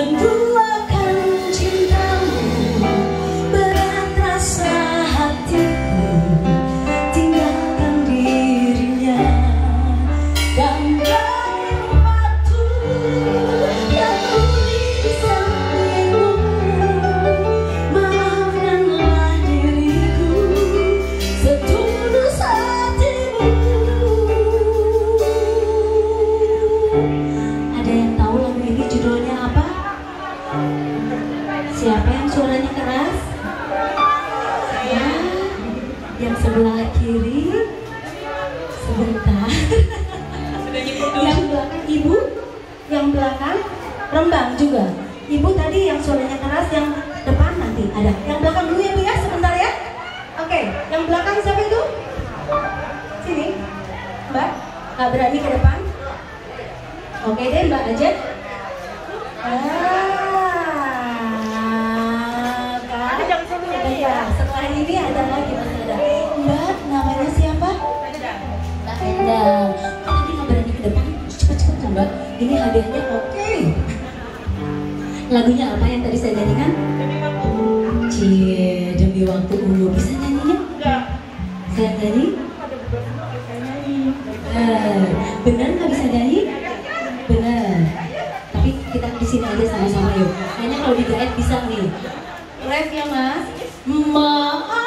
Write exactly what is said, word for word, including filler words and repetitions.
menduakan cintamu, berat rasa hatiku, tinggalkan dirinya. Gambar batu yang di sampingmu, maafkanlah diriku setulus hatimu. Ada yang tahu lagu ini judulnya apa? Siapa yang suaranya keras? Ya, yang sebelah kiri. Sebentar. Yang belakang ibu, yang belakang Rembang juga. Ibu tadi yang suaranya keras, yang depan nanti ada. Yang belakang dulu ya Bu ya, sebentar ya. Oke, yang belakang siapa itu? Sini, Mbak. Gak berani ke depan. Oke deh Mbak aja. Ah, kan? Iya, setelah ini ada lagi masih ada. Mbak, namanya siapa? Mbak Endang. Tadi nggak berani ke depan, cepet-cepet kan Mbak. Ini hadiahnya oke. Lagunya apa yang tadi saya nyanyikan? Cie, demi waktu ungu. Bisa nyanyinya? Saya nyanyi? Bener, bener nggak bisa nyanyi? Bener. Tapi kita di sini aja sama-sama yuk. Kayaknya kalau di duet bisa nih. Ref ya Mas. Maaf.